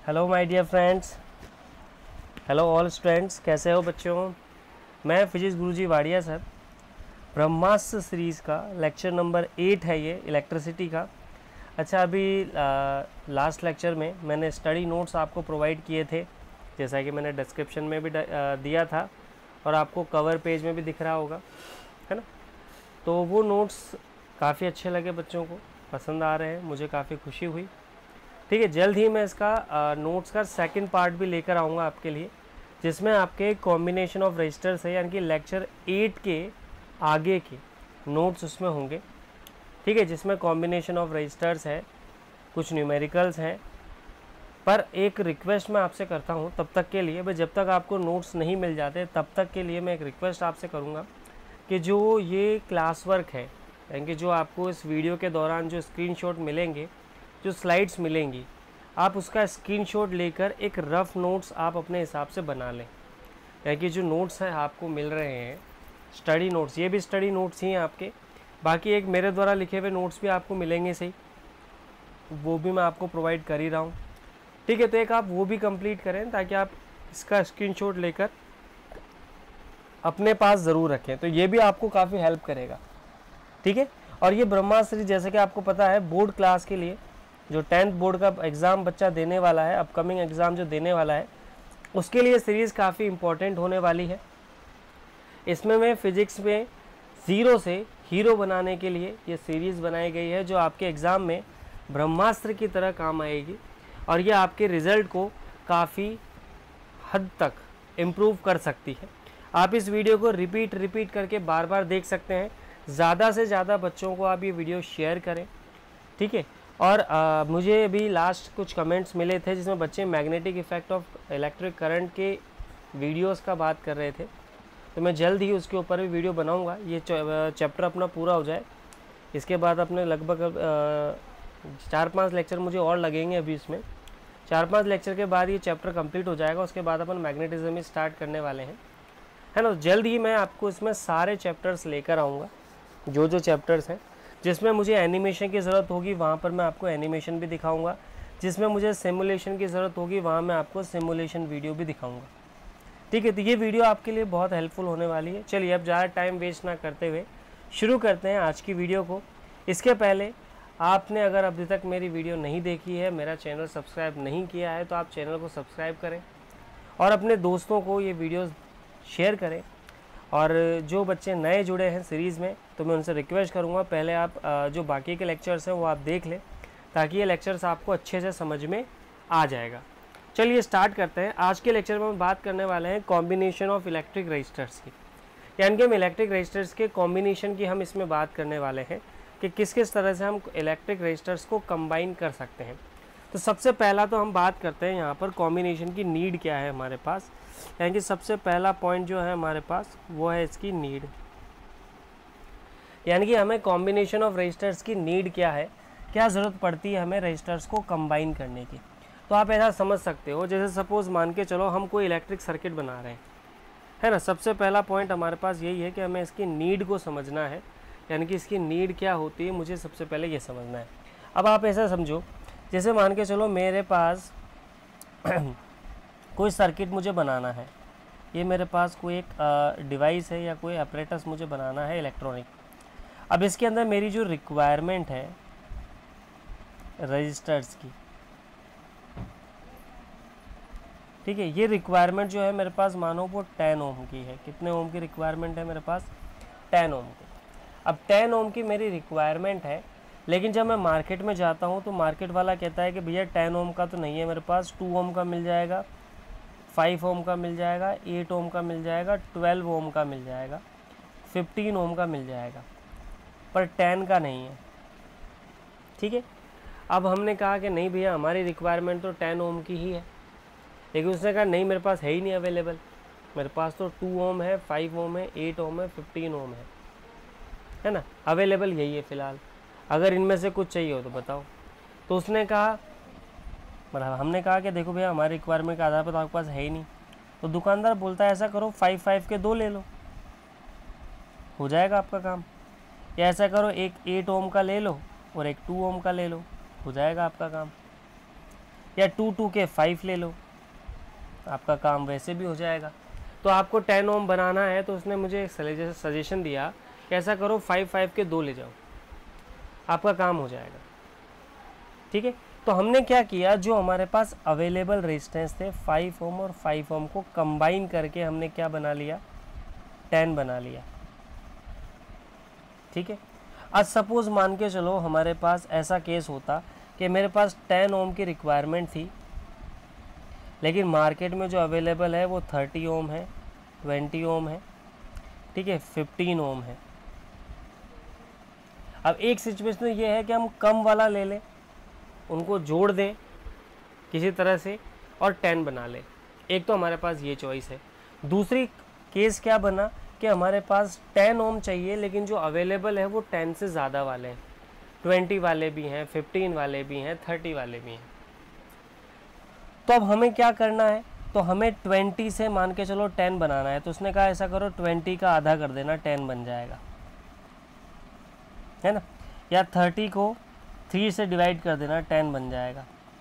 Hello my dear friends, hello all students, कैसे हो बच्चों। मैं फिजिक्स गुरुजी वाडिया सर। ब्रह्मास्त्र सीरीज़ का लेक्चर नंबर 8 है ये, इलेक्ट्रिसिटी का। अच्छा, अभी लास्ट लेक्चर में मैंने स्टडी नोट्स आपको प्रोवाइड किए थे, जैसा कि मैंने डिस्क्रिप्शन में भी दिया था और आपको कवर पेज में भी दिख रहा होगा, है ना। तो वो नोट्स काफ़ी अच्छे लगे, बच्चों को पसंद आ रहे हैं, मुझे काफ़ी खुशी हुई। ठीक है, जल्द ही मैं इसका नोट्स का सेकंड पार्ट भी लेकर आऊँगा आपके लिए, जिसमें आपके कॉम्बिनेशन ऑफ रजिस्टर्स है, यानी कि लेक्चर 8 के आगे के नोट्स उसमें होंगे। ठीक है, जिसमें कॉम्बिनेशन ऑफ रजिस्टर्स है, कुछ न्यूमेरिकल्स हैं। पर एक रिक्वेस्ट मैं आपसे करता हूँ तब तक के लिए, भाई जब तक आपको नोट्स नहीं मिल जाते तब तक के लिए मैं एक रिक्वेस्ट आपसे करूँगा कि जो ये क्लास वर्क है, यानी कि जो आपको इस वीडियो के दौरान जो स्क्रीनशॉट मिलेंगे, जो स्लाइड्स मिलेंगी, आप उसका स्क्रीनशॉट लेकर एक रफ़ नोट्स आप अपने हिसाब से बना लें। यानी कि जो नोट्स हैं आपको मिल रहे हैं, स्टडी नोट्स, ये भी स्टडी नोट्स ही हैं आपके। बाकी एक मेरे द्वारा लिखे हुए नोट्स भी आपको मिलेंगे सही, वो भी मैं आपको प्रोवाइड कर ही रहा हूँ। ठीक है, तो एक आप वो भी कंप्लीट करें ताकि आप इसका स्क्रीनशॉट लेकर अपने पास ज़रूर रखें, तो ये भी आपको काफ़ी हेल्प करेगा। ठीक है, और ये ब्रह्मास्त्र जैसे कि आपको पता है, बोर्ड क्लास के लिए जो 10th बोर्ड का एग्ज़ाम बच्चा देने वाला है, अपकमिंग एग्ज़ाम जो देने वाला है, उसके लिए सीरीज़ काफ़ी इम्पोर्टेंट होने वाली है। इसमें मैं फ़िज़िक्स में ज़ीरो से हीरो बनाने के लिए ये सीरीज़ बनाई गई है, जो आपके एग्ज़ाम में ब्रह्मास्त्र की तरह काम आएगी और ये आपके रिज़ल्ट को काफ़ी हद तक इम्प्रूव कर सकती है। आप इस वीडियो को रिपीट करके बार बार देख सकते हैं। ज़्यादा से ज़्यादा बच्चों को आप ये वीडियो शेयर करें। ठीक है, और मुझे अभी लास्ट कुछ कमेंट्स मिले थे जिसमें बच्चे magnetic effect of electric current के वीडियोस का बात कर रहे थे, तो मैं जल्द ही उसके ऊपर भी वीडियो बनाऊंगा। ये चैप्टर अपना पूरा हो जाए, इसके बाद अपने लगभग 4-5 लेक्चर मुझे और लगेंगे। अभी इसमें 4-5 लेक्चर के बाद ये चैप्टर कंप्लीट हो जाएगा, उसके बाद अपन मैग्नेटिज्म ही स्टार्ट करने वाले हैं, है ना। जल्द ही मैं आपको इसमें सारे चैप्टर्स लेकर आऊँगा, जो चैप्टर्स हैं जिसमें मुझे एनिमेशन की ज़रूरत होगी वहाँ पर मैं आपको एनिमेशन भी दिखाऊंगा, जिसमें मुझे सिमुलेशन की ज़रूरत होगी वहाँ मैं आपको सिमुलेशन वीडियो भी दिखाऊंगा। ठीक है, तो ये वीडियो आपके लिए बहुत हेल्पफुल होने वाली है। चलिए अब ज़्यादा टाइम वेस्ट ना करते हुए शुरू करते हैं आज की वीडियो को। इसके पहले आपने अगर अभी तक मेरी वीडियो नहीं देखी है, मेरा चैनल सब्सक्राइब नहीं किया है, तो आप चैनल को सब्सक्राइब करें और अपने दोस्तों को ये वीडियो शेयर करें। और जो बच्चे नए जुड़े हैं सीरीज़ में, तो मैं उनसे रिक्वेस्ट करूंगा पहले आप जो बाकी के लेक्चर्स हैं वो आप देख लें, ताकि ये लेक्चर्स आपको अच्छे से समझ में आ जाएगा। चलिए स्टार्ट करते हैं। आज के लेक्चर में हम बात करने वाले हैं कॉम्बिनेशन ऑफ इलेक्ट्रिक रजिस्टर्स की, यानी कि हम इलेक्ट्रिक रजिस्टर्स के कॉम्बिनेशन की हम इसमें बात करने वाले हैं कि किस किस तरह से हम इलेक्ट्रिक रजिस्टर्स को कंबाइन कर सकते हैं। तो सबसे पहला तो हम बात करते हैं यहाँ पर कॉम्बिनेशन की नीड क्या है हमारे पास, यानी कि सबसे पहला पॉइंट जो है हमारे पास वो है इसकी नीड, यानी कि हमें कॉम्बिनेशन ऑफ रजिस्टर्स की नीड क्या है, क्या ज़रूरत पड़ती है हमें रजिस्टर्स को कंबाइन करने की। तो आप ऐसा समझ सकते हो, जैसे सपोज़ मान के चलो हम कोई इलेक्ट्रिक सर्किट बना रहे हैं, है ना। सबसे पहला पॉइंट हमारे पास यही है कि हमें इसकी नीड को समझना है, यानी कि इसकी नीड क्या होती है, मुझे सबसे पहले ये समझना है। अब आप ऐसा समझो, जैसे मान के चलो मेरे पास कोई सर्किट मुझे बनाना है, ये मेरे पास कोई एक डिवाइस है या कोई अपरेटस मुझे बनाना है इलेक्ट्रॉनिक। अब इसके अंदर मेरी जो रिक्वायरमेंट है रजिस्टर्स की, ठीक है, ये रिक्वायरमेंट जो है मेरे पास मानो वो 10 ओम की है। कितने ओम की रिक्वायरमेंट है मेरे पास? 10 ओम की। अब 10 ओम की मेरी रिक्वायरमेंट है, लेकिन जब मैं मार्केट में जाता हूँ तो मार्केट वाला कहता है कि भैया 10 ओम का तो नहीं है मेरे पास, 2 ओम का मिल जाएगा, 5 ओम का मिल जाएगा, 8 ओम का मिल जाएगा, 12 ओम का मिल जाएगा, 15 ओम का मिल जाएगा, पर 10 का नहीं है। ठीक है, अब हमने कहा कि नहीं भैया हमारी रिक्वायरमेंट तो 10 ओम की ही है, लेकिन उसने कहा नहीं मेरे पास है ही नहीं अवेलेबल, मेरे पास तो 2 ओम है, 5 ओम है, 8 ओम है, 15 ओम है ना, अवेलेबल यही है फ़िलहाल, अगर इनमें से कुछ चाहिए हो तो बताओ। तो उसने कहा, मतलब हमने कहा कि देखो भैया हमारी रिक्वायरमेंट के आधार पर तो आपके पास है ही नहीं। तो दुकानदार बोलता है ऐसा करो 5 के 2 ले लो, हो जाएगा आपका काम। या ऐसा करो एक 8 ओम का ले लो और एक 2 ओम का ले लो, हो जाएगा आपका काम। या 2 के 5 ले लो, आपका काम वैसे भी हो जाएगा। तो आपको 10 ओम बनाना है तो उसने मुझे एक सजेशन दिया कि ऐसा करो 5 के 2 ले जाओ, आपका काम हो जाएगा। ठीक है, तो हमने क्या किया, जो हमारे पास अवेलेबल रेजिस्टेंस थे 5 ओम और 5 ओम को कंबाइन करके हमने क्या बना लिया, 10 बना लिया। ठीक है, आज सपोज मान के चलो हमारे पास ऐसा केस होता कि मेरे पास 10 ओम की रिक्वायरमेंट थी, लेकिन मार्केट में जो अवेलेबल है वो 30 ओम है, 20 ओम है, ठीक है, 15 ओम है। अब एक सिचुएशन ये है कि हम कम वाला ले लें, उनको जोड़ दें किसी तरह से और 10 बना लें। एक तो हमारे पास ये चॉइस है। दूसरी केस क्या बना कि हमारे पास 10 ओम चाहिए, लेकिन जो अवेलेबल है वो 10 से ज़्यादा वाले हैं, 20 वाले भी हैं, 15 वाले भी हैं, 30 वाले भी हैं। तो अब हमें क्या करना है, तो हमें 20 से मान के चलो 10 बनाना है। तो उसने कहा ऐसा करो 20 का आधा कर देना, 10 बन जाएगा, है ना, या 30 को 3 से डिवाइड कर देना, 10 बन जाएगा।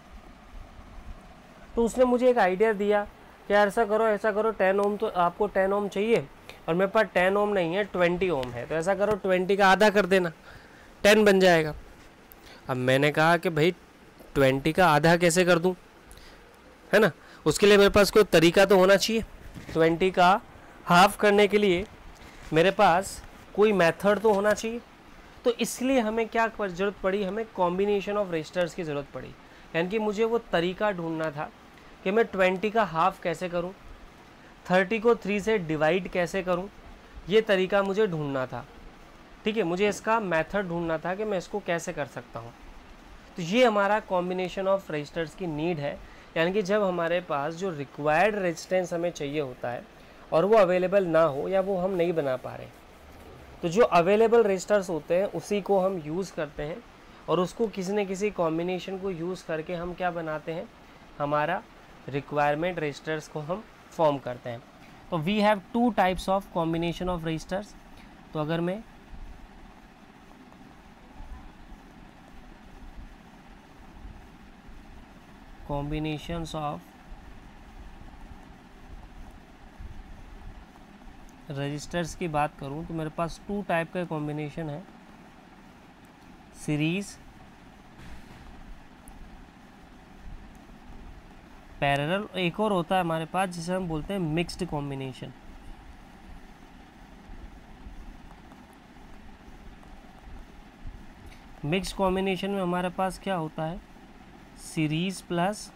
तो उसने मुझे एक आइडिया दिया कि ऐसा करो 10 ओम, तो आपको 10 ओम चाहिए और मेरे पास 10 ओम नहीं है, 20 ओम है, तो ऐसा करो 20 का आधा कर देना, 10 बन जाएगा। अब मैंने कहा कि भाई 20 का आधा कैसे कर दूं, है ना, उसके लिए मेरे पास कोई तरीका तो होना चाहिए। 20 का हाफ करने के लिए मेरे पास कोई मेथड तो होना चाहिए। तो इसलिए हमें क्या ज़रूरत पड़ी, हमें कॉम्बिनेशन ऑफ रजिस्टर्स की ज़रूरत पड़ी। यानी कि मुझे वो तरीका ढूंढना था कि मैं 20 का हाफ कैसे करूं, 30 को 3 से डिवाइड कैसे करूं, ये तरीका मुझे ढूंढना था। ठीक है, मुझे इसका मेथड ढूंढना था कि मैं इसको कैसे कर सकता हूं। तो ये हमारा कॉम्बिनेशन ऑफ रजिस्टर्स की नीड है। यानी कि जब हमारे पास जो रिक्वायर्ड रेजिस्टेंस हमें चाहिए होता है और वो अवेलेबल ना हो या वो हम नहीं बना पा रहे, तो जो अवेलेबल रजिस्टर्स होते हैं उसी को हम यूज़ करते हैं और उसको किसी न किसी कॉम्बिनेशन को यूज़ करके हम क्या बनाते हैं, हमारा रिक्वायरमेंट रजिस्टर्स को हम फॉर्म करते हैं। तो we have 2 types of combination of resistors. तो अगर मैं कॉम्बिनेशंस ऑफ रजिस्टर्स की बात करूं तो मेरे पास 2 टाइप का कॉम्बिनेशन है, सीरीज, पैरेलल, एक और होता है हमारे पास जिसे हम बोलते हैं मिक्स्ड कॉम्बिनेशन। मिक्स्ड कॉम्बिनेशन में हमारे पास क्या होता है, सीरीज प्लस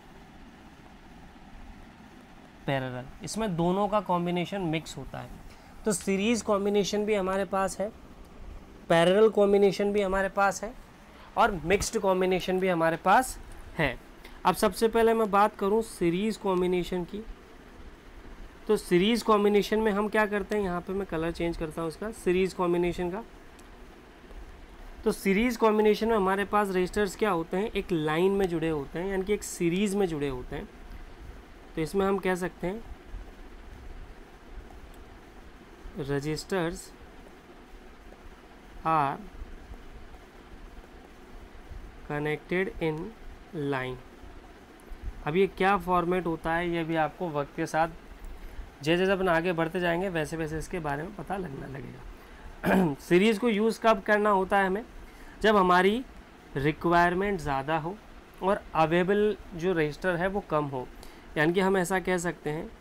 पैरेलल, इसमें दोनों का कॉम्बिनेशन मिक्स होता है। तो सीरीज कॉम्बिनेशन भी हमारे पास है, पैरेलल कॉम्बिनेशन भी हमारे पास है और मिक्स्ड कॉम्बिनेशन भी हमारे पास है। अब सबसे पहले मैं बात करूं सीरीज कॉम्बिनेशन की। तो सीरीज कॉम्बिनेशन में हम क्या करते हैं, यहाँ पे मैं कलर चेंज करता हूँ इसका, सीरीज कॉम्बिनेशन का। तो सीरीज कॉम्बिनेशन में हमारे पास रजिस्टर्स क्या होते हैं, एक लाइन में जुड़े होते हैं, यानी कि एक सीरीज में जुड़े होते हैं। तो इसमें हम कह सकते हैं resistors are connected in line. अब ये क्या फॉर्मेट होता है, ये भी आपको वक्त के साथ जैसे जैसे अपन आगे बढ़ते जाएंगे वैसे वैसे इसके बारे में पता लगने लगेगा। सीरीज़ को यूज़ कब करना होता है हमें, जब हमारी रिक्वायरमेंट ज़्यादा हो और अवेलेबल जो रजिस्टर है वो कम हो। यानी कि हम ऐसा कह सकते हैं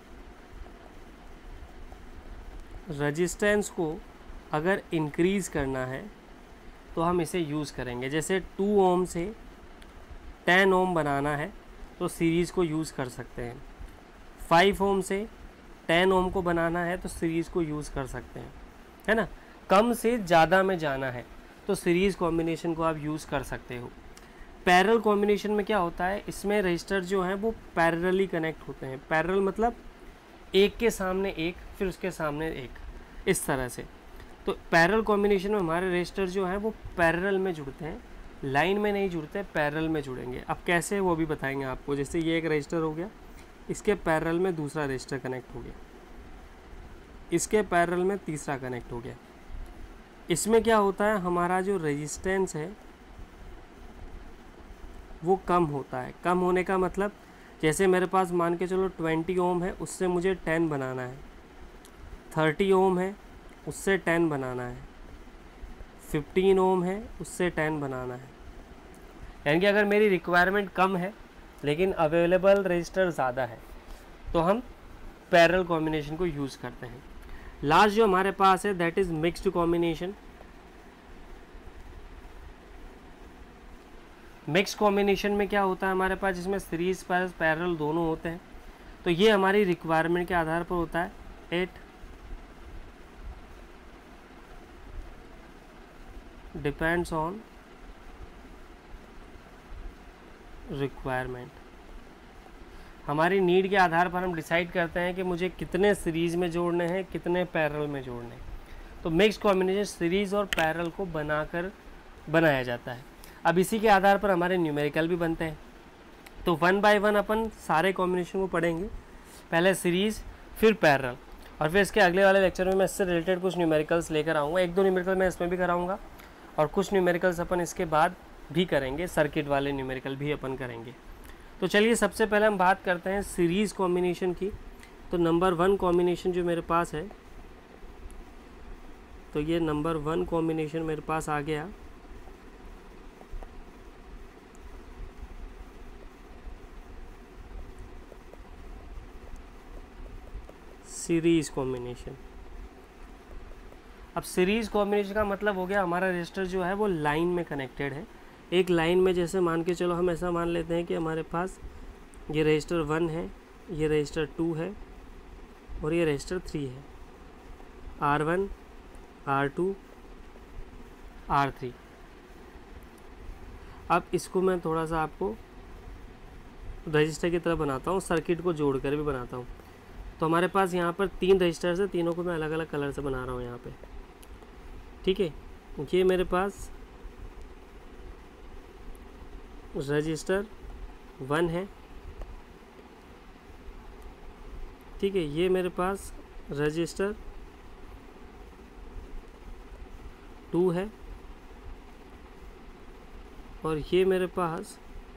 रजिस्टेंस को अगर इंक्रीज़ करना है तो हम इसे यूज़ करेंगे। जैसे 2 ओम से 10 ओम बनाना है तो सीरीज़ को यूज़ कर सकते हैं। 5 ओम से 10 ओम को बनाना है तो सीरीज़ को यूज़ कर सकते हैं, है ना। कम से ज़्यादा में जाना है तो सीरीज़ कॉम्बिनेशन को आप यूज़ कर सकते हो। पैरेलल कॉम्बिनेशन में क्या होता है, इसमें रजिस्टर जो हैं वो पैरेलली कनेक्ट होते हैं। पैरेलल मतलब एक के सामने एक, फिर उसके सामने एक, इस तरह से। तो पैरेलल कॉम्बिनेशन में हमारे रजिस्टर जो हैं वो पैरेलल में जुड़ते हैं, लाइन में नहीं जुड़ते, पैरेलल में जुड़ेंगे। अब कैसे वो भी बताएंगे आपको। जैसे ये एक रजिस्टर हो गया, इसके पैरेलल में दूसरा रजिस्टर कनेक्ट हो गया, इसके पैरेलल में तीसरा कनेक्ट हो गया। इसमें क्या होता है, हमारा जो रेजिस्टेंस है वो कम होता है। कम होने का मतलब जैसे मेरे पास मान के चलो 20 ओम है, उससे मुझे 10 बनाना है, 30 ओम है उससे 10 बनाना है, 15 ओम है उससे 10 बनाना है। यानी कि अगर मेरी रिक्वायरमेंट कम है लेकिन अवेलेबल रजिस्टर ज़्यादा है तो हम पैरेलल कॉम्बिनेशन को यूज़ करते हैं। लास्ट जो हमारे पास है that is mixed combination. Mix combination में क्या होता है हमारे पास, जिसमें सीरीज प्लस पैरेलल दोनों होते हैं। तो ये हमारी रिक्वायरमेंट के आधार पर होता है। It depends on requirement. हमारी नीड के आधार पर हम डिसाइड करते हैं कि मुझे कितने सीरीज में जोड़ने हैं, कितने पैरेलल में जोड़ने हैं। तो मिक्स कॉम्बिनेशन सीरीज और पैरेलल को बनाया जाता है। अब इसी के आधार पर हमारे न्यूमेरिकल भी बनते हैं। तो 1 बाय 1 अपन सारे कॉम्बिनेशन को पढ़ेंगे, पहले सीरीज़ फिर पैरेलल, और फिर इसके अगले वाले लेक्चर में मैं इससे रिलेटेड कुछ न्यूमेरिकल्स लेकर आऊँगा। 1-2 न्यूमेरिकल मैं इसमें भी कराऊँगा और कुछ न्यूमेरिकल्स अपन इसके बाद भी करेंगे, सर्किट वाले न्यूमेरिकल भी अपन करेंगे। तो चलिए सबसे पहले हम बात करते हैं सीरीज़ कॉम्बिनेशन की। तो नंबर 1 कॉम्बिनेशन जो मेरे पास है, तो ये नंबर 1 कॉम्बिनेशन मेरे पास आ गया। Series combination. अब सीरीज़ कॉम्बिनेशन का मतलब हो गया हमारा रजिस्टर जो है वो लाइन में कनेक्टेड है। एक लाइन में जैसे मान के चलो, हम ऐसा मान लेते हैं कि हमारे पास ये रजिस्टर 1 है, ये रजिस्टर 2 है और ये रजिस्टर 3 है, R1 R2 R3। अब इसको मैं थोड़ा सा आपको रजिस्टर की तरह बनाता हूँ, सर्किट को जोड़कर भी बनाता हूँ। तो हमारे पास यहाँ पर 3 रजिस्टर्स है, तीनों को मैं अलग अलग कलर से बना रहा हूँ यहाँ पे, ठीक है। ये मेरे पास रजिस्टर 1 है, ठीक है। ये मेरे पास रजिस्टर 2 है और ये मेरे पास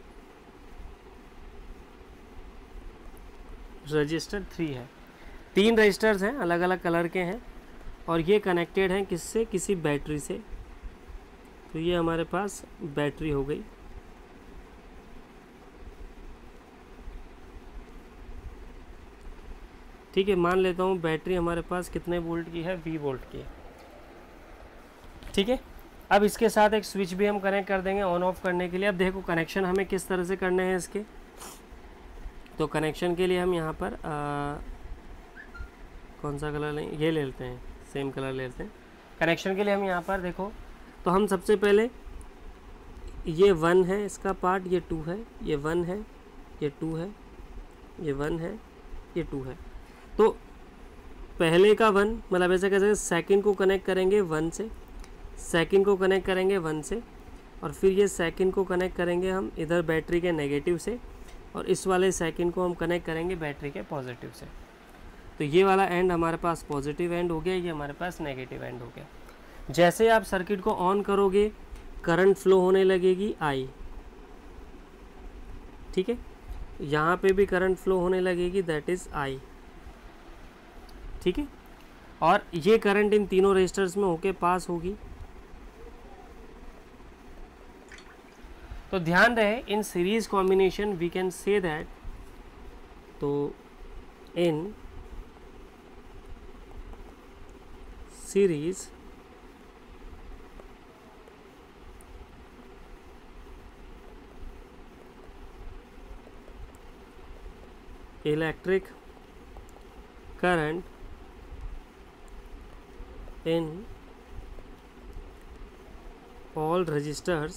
रजिस्टर 3 है। 3 रजिस्टर्स हैं, अलग अलग कलर के हैं और ये कनेक्टेड हैं किससे, किसी बैटरी से। तो ये हमारे पास बैटरी हो गई। ठीक है, मान लेता हूँ बैटरी हमारे पास कितने वोल्ट की है, 20 वोल्ट की है, ठीक है। अब इसके साथ एक स्विच भी हम कनेक्ट कर देंगे ऑन ऑफ करने के लिए। अब देखो कनेक्शन हमें किस तरह से करने हैं इसके। तो कनेक्शन के लिए हम यहाँ पर कौन सा कलर लें, ये ले लेते हैं, सेम कलर ले लेते हैं। कनेक्शन के लिए हम यहाँ पर देखो, तो हम सबसे पहले ये 1 है इसका पार्ट, ये 2 है, ये 1 है, ये 2 है, ये 1 है, ये 2 है। तो पहले का 1 मतलब ऐसे कैसे, सेकंड को कनेक्ट करेंगे 1 से, सेकंड को कनेक्ट करेंगे 1 से, और फिर ये सेकंड को कनेक्ट करेंगे हम इधर बैटरी के नेगेटिव से, और इस वाले सेकंड को हम कनेक्ट करेंगे बैटरी के पॉजिटिव से। तो ये वाला एंड हमारे पास पॉजिटिव एंड हो गया, ये हमारे पास नेगेटिव एंड हो गया। जैसे आप सर्किट को ऑन करोगे करंट फ्लो होने लगेगी I, ठीक है। यहाँ पे भी करंट फ्लो होने लगेगी, दैट इज़ I, ठीक है। और ये करंट इन तीनों रजिस्टर्स में होके पास होगी। तो ध्यान रहे in series combination we can say that, तो in series electric current in all registers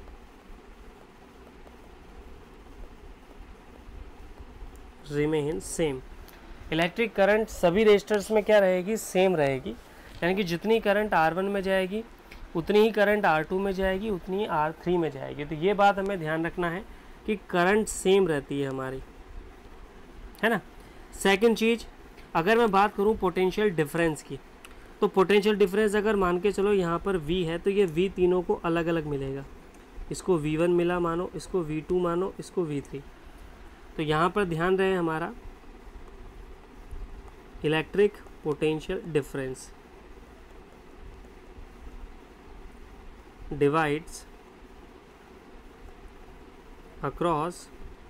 remain same। Electric current सभी रजिस्टर्स में क्या रहेगी, सेम रहेगी। यानी कि जितनी करंट R1 में जाएगी उतनी ही करंट R2 में जाएगी, उतनी ही R3 में जाएगी। तो ये बात हमें ध्यान रखना है कि करंट सेम रहती है हमारी, है ना। सेकंड चीज़, अगर मैं बात करूँ पोटेंशियल डिफरेंस की, तो पोटेंशियल डिफरेंस अगर मान के चलो यहाँ पर V है तो ये V तीनों को अलग अलग मिलेगा। इसको V1 मिला मानो, इसको V2 मानो, इसको V3। तो यहाँ पर ध्यान रहे हमारा electric potential difference divides across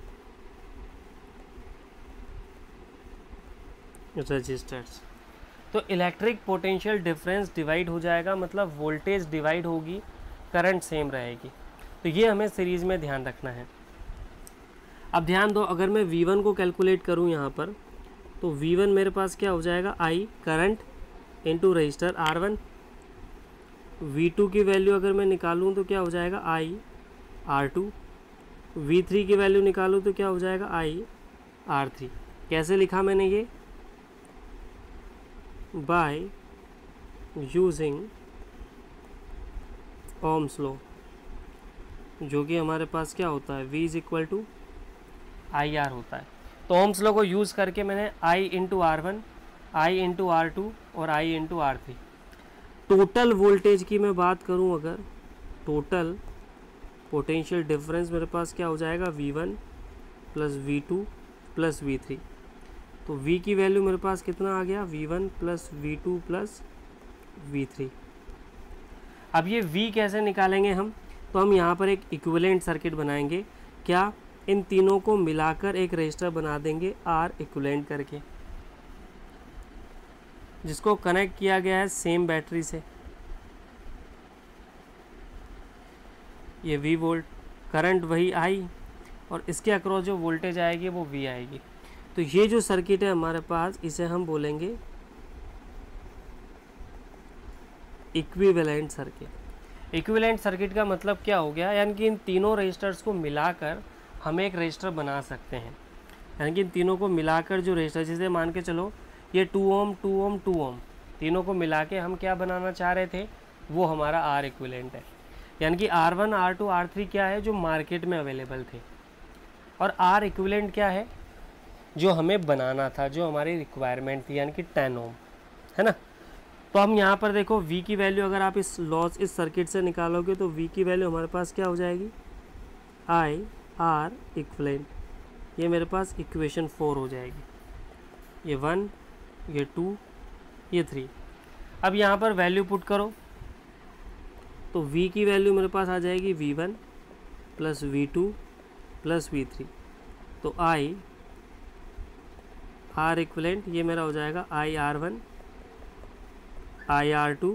resistors. तो इलेक्ट्रिक पोटेंशियल डिफरेंस डिवाइड हो जाएगा, मतलब वोल्टेज डिवाइड होगी, करंट सेम रहेगी। तो ये हमें सीरीज़ में ध्यान रखना है। अब ध्यान दो, अगर मैं V1 को कैलकुलेट करूँ यहाँ पर, तो V1 मेरे पास क्या हो जाएगा, I current into register R1। V2 की वैल्यू अगर मैं निकालूँ तो क्या हो जाएगा, I R2। V3 की वैल्यू निकालूँ तो क्या हो जाएगा, I R3। कैसे लिखा मैंने ये, बाय यूजिंग ओम्स लॉ, जो कि हमारे पास क्या होता है, V is equal to I R होता है। तो ओम्स लॉ को यूज़ करके मैंने I into R1, I into R2 और I into R3। Total voltage की मैं बात करूं, अगर टोटल पोटेंशियल डिफरेंस मेरे पास क्या हो जाएगा, V1 plus V2 plus V3। तो V की वैल्यू मेरे पास कितना आ गया, V1 plus V2 plus V3। अब ये V कैसे निकालेंगे हम, तो हम यहाँ पर एक इक्विवेलेंट सर्किट बनाएंगे। क्या, इन तीनों को मिलाकर एक रजिस्टर बना देंगे R इक्विवेलेंट करके, जिसको कनेक्ट किया गया है सेम बैटरी से। ये V वोल्ट, करंट वही I, और इसके अक्रॉस जो वोल्टेज आएगी वो V आएगी। तो ये जो सर्किट है हमारे पास, इसे हम बोलेंगे इक्विवेलेंट सर्किट। इक्विवेलेंट सर्किट का मतलब क्या हो गया, यानी कि इन तीनों रजिस्टर्स को मिलाकर हम एक रजिस्टर बना सकते हैं। यानी कि इन तीनों को मिलाकर जो रजिस्टर, जैसे मान के चलो ये 2 ओम 2 ओम 2 ओम, तीनों को मिला के हम क्या बनाना चाह रहे थे, वो हमारा R इक्विवेलेंट है। यानी कि R1 R2 R3 क्या है, जो मार्केट में अवेलेबल थे, और R इक्विवेलेंट क्या है, जो हमें बनाना था, जो हमारी रिक्वायरमेंट थी, यानी कि 10 ओम, है ना। तो हम यहाँ पर देखो V की वैल्यू अगर आप इस लॉस इस सर्किट से निकालोगे तो V की वैल्यू हमारे पास क्या हो जाएगी, I R इक्विवेलेंट। ये मेरे पास इक्वेशन 4 हो जाएगी। ये 1, ये 2, ये 3। अब यहाँ पर वैल्यू पुट करो तो V की वैल्यू मेरे पास आ जाएगी V1 plus V2 plus V3। तो I R इक्विवेलेंट ये मेरा हो जाएगा I R1 I R2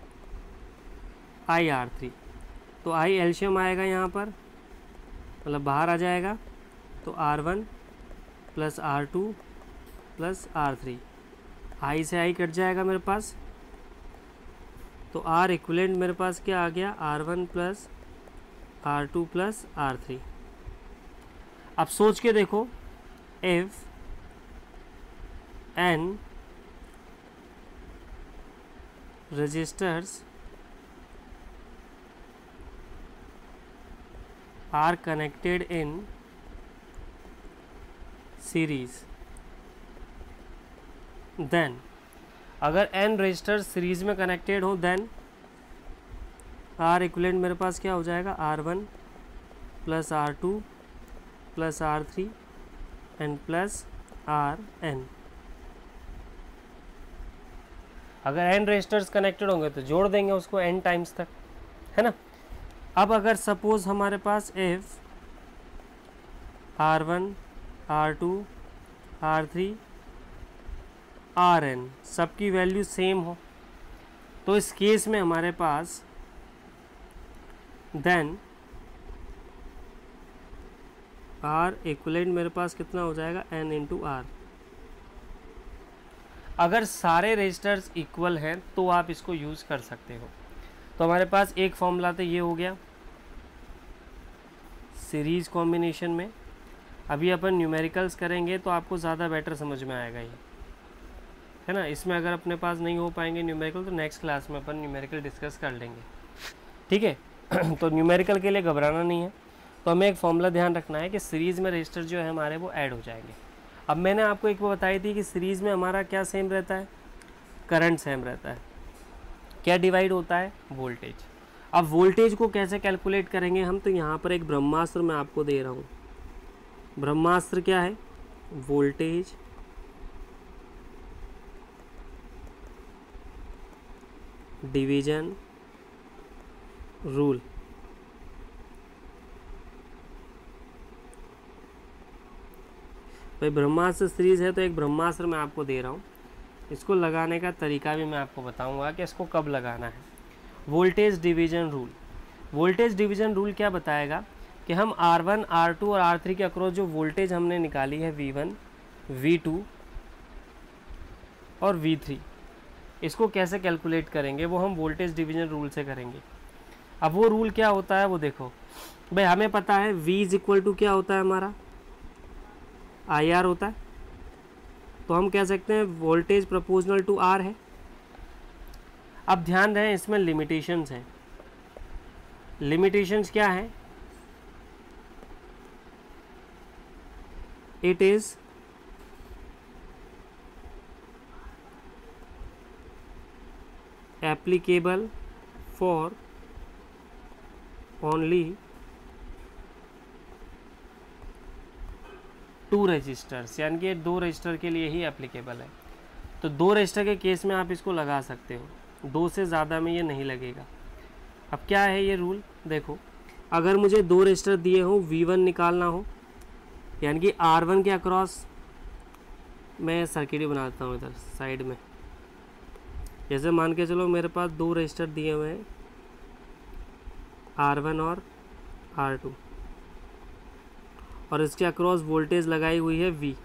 I R3। तो I एलशियम आएगा यहाँ पर, मतलब बाहर आ जाएगा, तो R1 plus R2 plus R3, I से I कट जाएगा मेरे पास। तो R इक्विवेलेंट मेरे पास क्या आ गया, R1 plus R2 plus R3। अब सोच के देखो, इफ n resistors are connected in series, then अगर n रजिस्टर सीरीज में कनेक्टेड हो, देन R इक्विवेलेंट मेरे पास क्या हो जाएगा, R1 plus R2 plus R3 and plus Rn। अगर n रजिस्टर्स कनेक्टेड होंगे तो जोड़ देंगे उसको n टाइम्स तक, है ना। अब अगर सपोज हमारे पास if R1 R2 R3 Rn सबकी वैल्यू सेम हो, तो इस केस में हमारे पास देन R इक्विवेलेंट मेरे पास कितना हो जाएगा, n इंटू R। अगर सारे रजिस्टर्स इक्वल हैं तो आप इसको यूज़ कर सकते हो। तो हमारे पास एक फॉर्मूला तो ये हो गया सीरीज़ कॉम्बिनेशन में। अभी अपन न्यूमेरिकल्स करेंगे तो आपको ज़्यादा बेटर समझ में आएगा ये, है ना। इसमें अगर अपने पास नहीं हो पाएंगे न्यूमेरिकल तो नेक्स्ट क्लास में अपन न्यूमेरिकल डिस्कस कर लेंगे, ठीक है। तो न्यूमेरिकल के लिए घबराना नहीं है। तो हमें एक फॉर्मूला ध्यान रखना है कि सीरीज़ में रजिस्टर जो है हमारे वो ऐड हो जाएंगे। अब मैंने आपको एक वो बताई थी कि सीरीज़ में हमारा क्या सेम रहता है, करंट सेम रहता है। क्या डिवाइड होता है, वोल्टेज। अब वोल्टेज को कैसे कैलकुलेट करेंगे हम, तो यहाँ पर एक ब्रह्मास्त्र मैं आपको दे रहा हूँ। ब्रह्मास्त्र क्या है, वोल्टेज डिवीजन रूल। भाई ब्रह्मास्त्र सीरीज है तो एक ब्रह्मास्त्र मैं आपको दे रहा हूँ, इसको लगाने का तरीका भी मैं आपको बताऊंगा कि इसको कब लगाना है। Voltage division rule, voltage division rule क्या बताएगा कि हम R1, R2 और R3 के अक्रॉस जो वोल्टेज हमने निकाली है V1, V2 और V3, इसको कैसे कैलकुलेट करेंगे, वो हम वोल्टेज डिवीजन रूल से करेंगे। अब वो रूल क्या होता है वो देखो भाई, हमें पता है V इज इक्वल टू क्या होता है हमारा, IR होता है, तो हम कह सकते हैं वोल्टेज प्रोपोर्शनल टू R है। अब ध्यान रहे इसमें लिमिटेशंस हैं। लिमिटेशंस क्या है, it is applicable for only 2 registers, यानी कि 2 रजिस्टर के लिए ही एप्लीकेबल है। तो 2 रजिस्टर के केस में आप इसको लगा सकते हो, 2 से ज़्यादा में ये नहीं लगेगा। अब क्या है ये रूल, देखो अगर मुझे 2 रजिस्टर दिए हो, V1 निकालना हो, यानी कि R1 के अक्रॉस मैं सर्किट बनाता हूँ इधर साइड में। जैसे मान के चलो मेरे पास 2 रजिस्टर दिए हुए हैं, R1 और R2, और इसके अक्रॉस वोल्टेज लगाई हुई है V।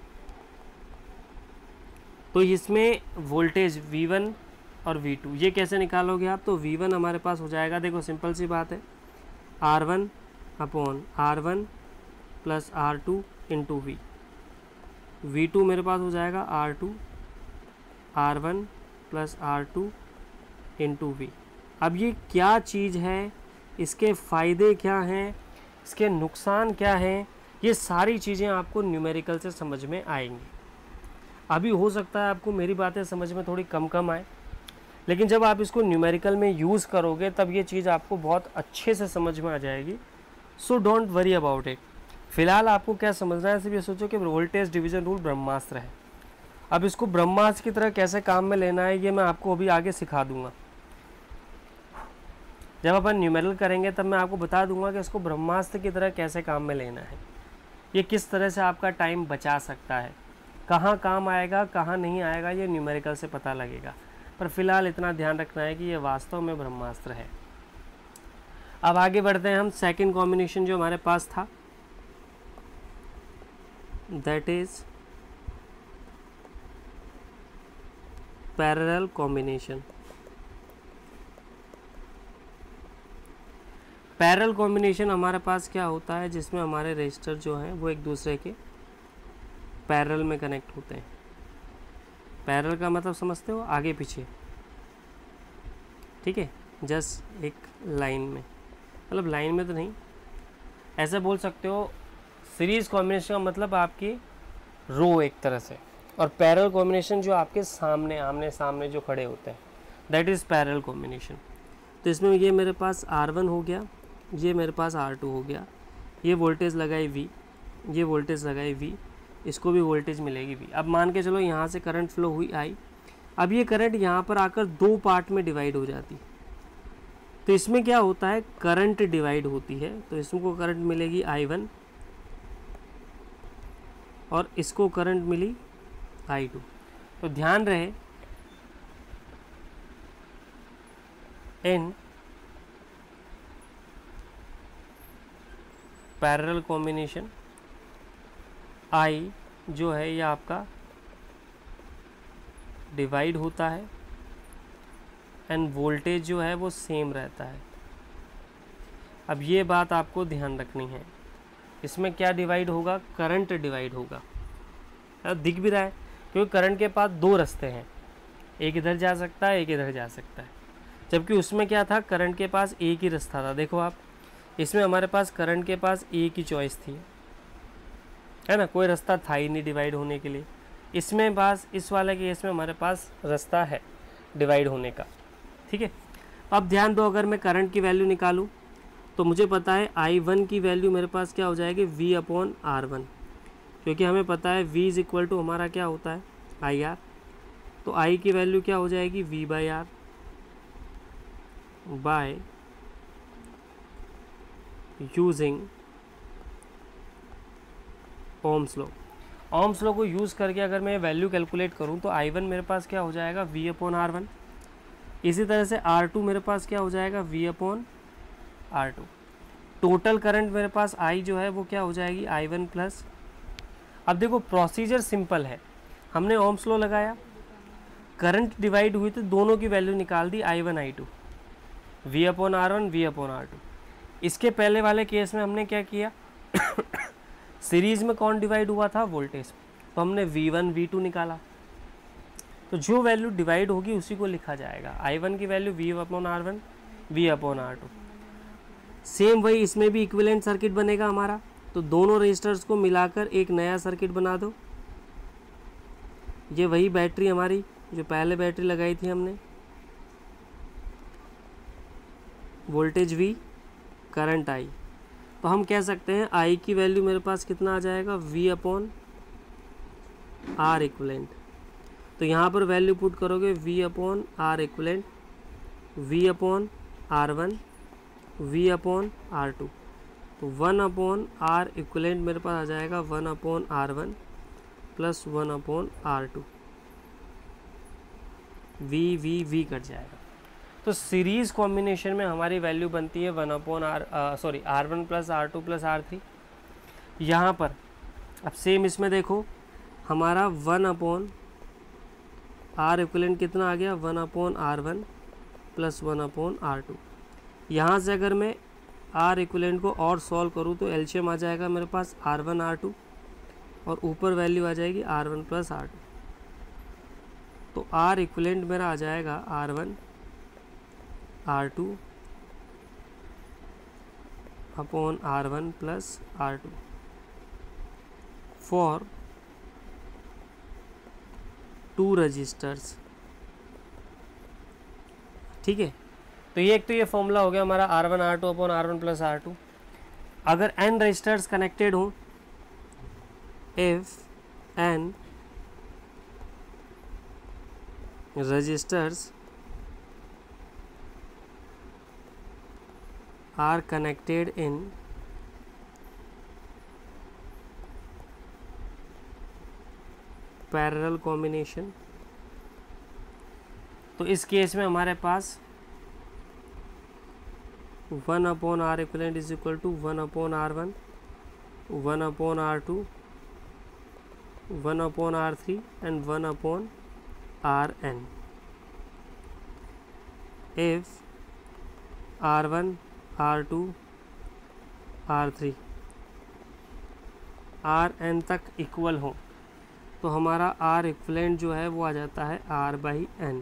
तो इसमें वोल्टेज V1 और V2 ये कैसे निकालोगे आप, तो V1 हमारे पास हो जाएगा, देखो सिंपल सी बात है, R1 upon R1 plus R2 into V। V2 मेरे पास हो जाएगा R2 R1 plus R2 into V। अब ये क्या चीज़ है, इसके फ़ायदे क्या हैं, इसके नुकसान क्या हैं, ये सारी चीज़ें आपको न्यूमेरिकल से समझ में आएंगी। अभी हो सकता है आपको मेरी बातें समझ में थोड़ी कम आए, लेकिन जब आप इसको न्यूमेरिकल में यूज़ करोगे तब ये चीज़ आपको बहुत अच्छे से समझ में आ जाएगी। So don't worry about it. फ़िलहाल आपको क्या समझना है, सिर्फ ये सोचो कि वोल्टेज डिवीजन रूल ब्रह्मास्त्र है। अब इसको ब्रह्मास्त्र की तरह कैसे काम में लेना है ये मैं आपको अभी आगे सिखा दूंगा। जब अपन न्यूमेरिकल करेंगे तब मैं आपको बता दूंगा कि इसको ब्रह्मास्त्र की तरह कैसे काम में लेना है, ये किस तरह से आपका टाइम बचा सकता है, कहाँ काम आएगा कहाँ नहीं आएगा, ये न्यूमेरिकल से पता लगेगा। पर फिलहाल इतना ध्यान रखना है कि ये वास्तव में ब्रह्मास्त्र है। अब आगे बढ़ते हैं हम, सेकंड कॉम्बिनेशन जो हमारे पास था, that is parallel combination. Parallel combination हमारे पास क्या होता है, जिसमें हमारे रजिस्टर जो हैं वो एक दूसरे के पैरेलल में कनेक्ट होते हैं। पैरेलल का मतलब समझते हो, आगे पीछे, ठीक है, जस्ट एक लाइन में, मतलब लाइन में तो नहीं, ऐसा बोल सकते हो। सीरीज कॉम्बिनेशन का मतलब आपकी रो एक तरह से, और पैरेलल कॉम्बिनेशन जो आपके सामने आमने सामने जो खड़े होते हैं, दैट इज़ पैरेलल कॉम्बिनेशन। तो इसमें ये मेरे पास R1 हो गया, ये मेरे पास R2 हो गया, ये वोल्टेज लगाई V, ये वोल्टेज लगाई V, इसको भी वोल्टेज मिलेगी V। अब मान के चलो यहाँ से करंट फ्लो हुई I, अब ये करंट यहाँ पर आकर 2 पार्ट में डिवाइड हो जाती। तो इसमें क्या होता है, करंट डिवाइड होती है, तो इसको करंट मिलेगी I1 और इसको करंट मिली I2। तो ध्यान रहे, इन पैरेलल कॉम्बिनेशन I जो है ये आपका डिवाइड होता है एंड वोल्टेज जो है वो सेम रहता है। अब ये बात आपको ध्यान रखनी है, इसमें क्या डिवाइड होगा, करंट डिवाइड होगा। अब दिख भी रहा है क्योंकि करंट के पास 2 रास्ते हैं, एक इधर जा सकता है एक इधर जा सकता है, जबकि उसमें क्या था, करंट के पास एक ही रास्ता था। देखो आप, इसमें हमारे पास करंट के पास एक ही चॉइस थी, है ना, कोई रास्ता था ही नहीं डिवाइड होने के लिए। इसमें पास इस वाले केस में हमारे पास रास्ता है डिवाइड होने का, ठीक है। अब ध्यान दो, अगर मैं करंट की वैल्यू निकालूं तो मुझे पता है I1 की वैल्यू मेरे पास क्या हो जाएगी, V/R1, क्योंकि हमें पता है V इज इक्वल टू हमारा क्या होता है IR। तो I की वैल्यू क्या हो जाएगी, V/R by using Ohm's law. Ohm's law को यूज़ करके अगर मैं वैल्यू कैलकुलेट करूं तो I1 मेरे पास क्या हो जाएगा, V/R1। इसी तरह से R2 मेरे पास क्या हो जाएगा, V/R2। टोटल करंट मेरे पास I जो है वो क्या हो जाएगी, I1 प्लस। अब देखो प्रोसीजर सिंपल है, हमने ओम्स लॉ लगाया, करंट डिवाइड हुई तो दोनों की वैल्यू निकाल दी, I1 I2, V/R1 V/R2। इसके पहले वाले केस में हमने क्या किया सीरीज में कौन डिवाइड हुआ था, वोल्टेज, तो हमने V1 V2 निकाला। तो जो वैल्यू डिवाइड होगी उसी को लिखा जाएगा, I1 की वैल्यू V/R1 V/R2। सेम वही इसमें भी इक्विवेलेंट सर्किट बनेगा हमारा, तो दोनों रेजिस्टर्स को मिलाकर एक नया सर्किट बना दो। ये वही बैटरी हमारी जो पहले बैटरी लगाई थी हमने, वोल्टेज V, करंट I। तो हम कह सकते हैं I की वैल्यू मेरे पास कितना आ जाएगा, V/R इक्विवेलेंट। तो यहाँ पर वैल्यू पुट करोगे V/R इक्विवेलेंट, V/R1 V/R2, तो 1/R इक्विवेलेंट मेरे पास आ जाएगा 1/R1 plus 1/R2, V cut जाएगा। तो सीरीज कॉम्बिनेशन में हमारी वैल्यू बनती है R1 plus R2 plus R3। यहाँ पर अब सेम इसमें देखो हमारा 1/R इक्विवेलेंट कितना आ गया, 1/R1 प्लस 1/R2। यहाँ से अगर मैं R इक्विवेलेंट को और सॉल्व करूँ तो एलसीएम आ जाएगा मेरे पास R1 R2 और ऊपर वैल्यू आ जाएगी R1 प्लस R2। तो R इक्विवेलेंट मेरा आ जाएगा R1 R2 upon R1 plus R2 for 2 registers. ठीक है, तो ये एक तो ये फॉर्मूला हो गया हमारा R1 R2 upon R1 plus R2। अगर n रजिस्टर्स कनेक्टेड हो, इफ n रजिस्टर्स are connected in parallel combination, तो इस केस में हमारे पास 1/R equivalent is equal to 1/R1 1/R2 1/R3 and 1/Rn। if R1 R2 R3 Rn तक equal हो तो हमारा R इक्विवेलेंट जो है वो आ जाता है R/n।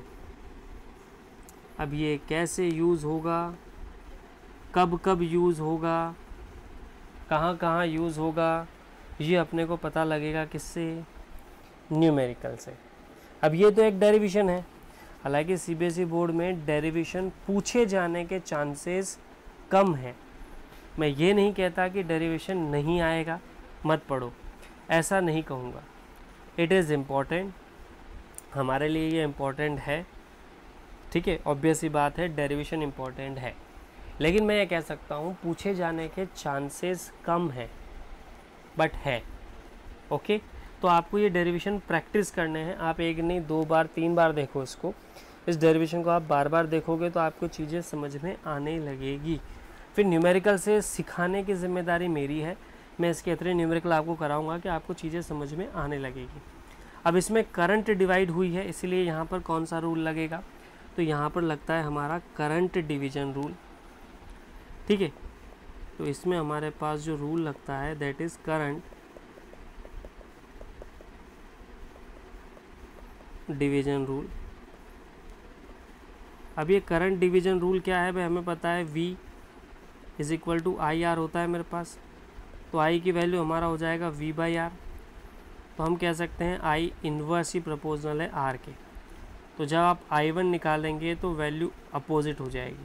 अब ये कैसे यूज़ होगा, कब कब यूज़ होगा, कहाँ कहाँ यूज़ होगा, ये अपने को पता लगेगा किससे, न्यूमेरिकल से। अब ये तो एक डेरिवेशन है, हालांकि सीबीएसई बोर्ड में डेरिवेशन पूछे जाने के चांसेस कम है। मैं ये नहीं कहता कि डेरिवेशन नहीं आएगा, मत पढ़ो, ऐसा नहीं कहूँगा। इट इज़ इम्पॉर्टेंट, हमारे लिए ये इम्पॉर्टेंट है, ठीक है, ऑब्वियस ही बात है, डेरिवेशन इम्पॉर्टेंट है। लेकिन मैं ये कह सकता हूँ पूछे जाने के चांसेस कम है, बट है। ओके, तो आपको ये डेरिवेशन प्रैक्टिस करने हैं। आप एक नहीं 2 बार 3 बार देखो इसको, इस डेरिवेशन को आप बार बार देखोगे तो आपको चीज़ें समझ में आने लगेगी। फिर न्यूमेरिकल से सिखाने की जिम्मेदारी मेरी है, मैं इसके इतने न्यूमेरिकल आपको कराऊंगा कि आपको चीज़ें समझ में आने लगेगी। अब इसमें करंट डिवाइड हुई है, इसलिए यहाँ पर कौन सा रूल लगेगा, तो यहाँ पर लगता है हमारा करंट डिवीजन रूल। ठीक है, तो इसमें हमारे पास जो रूल लगता है that is current division rule. अब ये करंट डिवीजन रूल क्या है भाई, हमें पता है V is equal to IR होता है मेरे पास, तो I की वैल्यू हमारा हो जाएगा V/R। तो हम कह सकते हैं I इन्वर्स ही प्रोपोर्शनल है R के। तो जब आप I1 निकालेंगे तो वैल्यू अपोजिट हो जाएगी।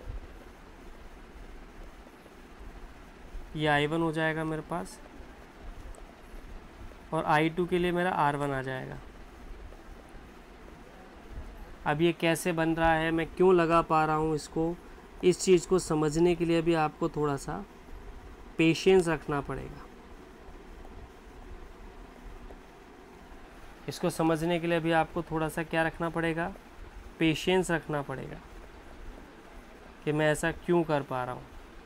ये I1 हो जाएगा मेरे पास और I2 के लिए मेरा R1 आ जाएगा। अब ये कैसे बन रहा है, मैं क्यों लगा पा रहा हूँ इसको, इस चीज़ को समझने के लिए भी आपको थोड़ा सा पेशेंस रखना पड़ेगा। इसको समझने के लिए भी आपको थोड़ा सा क्या रखना पड़ेगा, पेशेंस रखना पड़ेगा कि मैं ऐसा क्यों कर पा रहा हूँ।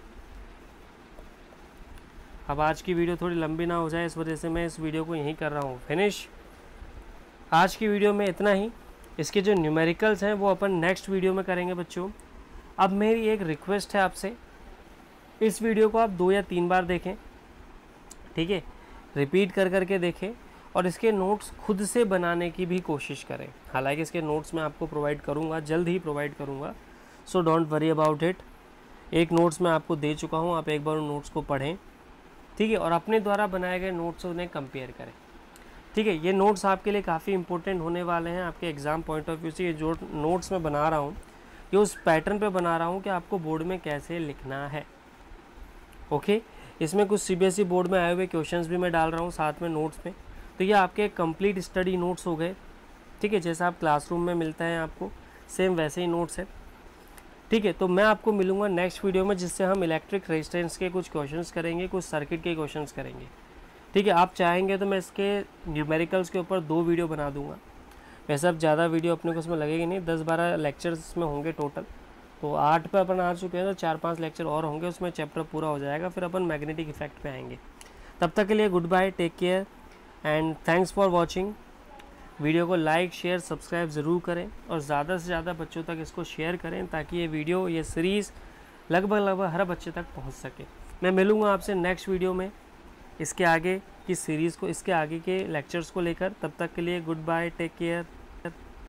अब आज की वीडियो थोड़ी लंबी ना हो जाए, इस वजह से मैं इस वीडियो को यहीं कर रहा हूँ फिनिश। आज की वीडियो में इतना ही। इसके जो न्यूमेरिकल्स हैं वो अपन नेक्स्ट वीडियो में करेंगे बच्चों। अब मेरी एक रिक्वेस्ट है आपसे, इस वीडियो को आप 2 या 3 बार देखें, ठीक है, रिपीट कर करके देखें और इसके नोट्स खुद से बनाने की भी कोशिश करें। हालांकि इसके नोट्स मैं आपको प्रोवाइड करूँगा, जल्द ही प्रोवाइड करूँगा, so don't worry about it. एक नोट्स मैं आपको दे चुका हूँ, आप एक बार उन नोट्स को पढ़ें, ठीक है, और अपने द्वारा बनाए गए नोट्स से उन्हें कंपेयर करें, ठीक है। ये नोट्स आपके लिए काफ़ी इंपॉर्टेंट होने वाले हैं आपके एग्ज़ाम पॉइंट ऑफ व्यू से। ये जो नोट्स मैं बना रहा हूँ ये उस पैटर्न पे बना रहा हूँ कि आपको बोर्ड में कैसे लिखना है, ओके। इसमें कुछ CBSE बोर्ड में आए हुए क्वेश्चंस भी मैं डाल रहा हूँ साथ में नोट्स में, तो ये आपके कंप्लीट स्टडी नोट्स हो गए, ठीक है। जैसा आप क्लासरूम में मिलता है आपको सेम वैसे ही नोट्स है, ठीक है। तो मैं आपको मिलूँगा नेक्स्ट वीडियो में, जिससे हम इलेक्ट्रिक रेजिस्टेंस के कुछ क्वेश्चंस करेंगे, कुछ सर्किट के क्वेश्चंस करेंगे, ठीक है। आप चाहेंगे तो मैं इसके न्यूमेरिकल्स के ऊपर 2 वीडियो बना दूंगा। वैसे अब ज़्यादा वीडियो अपने को इसमें लगेगी नहीं, 10-12 लेक्चर्स इसमें होंगे टोटल, तो 8 पे अपन आ चुके हैं, तो 4-5 लेक्चर और होंगे, उसमें चैप्टर पूरा हो जाएगा, फिर अपन मैग्नेटिक इफेक्ट पे आएंगे। तब तक के लिए good bye, take care and thanks for watching. Video को लाइक शेयर सब्सक्राइब ज़रूर करें और ज़्यादा से ज़्यादा बच्चों तक इसको शेयर करें, ताकि ये वीडियो, ये सीरीज़ लगभग हर बच्चे तक पहुंच सके। मैं मिलूँगा आपसे नेक्स्ट वीडियो में इसके आगे की सीरीज़ को, इसके आगे के लेक्चर्स को लेकर। तब तक के लिए गुड बाय, टेक केयर।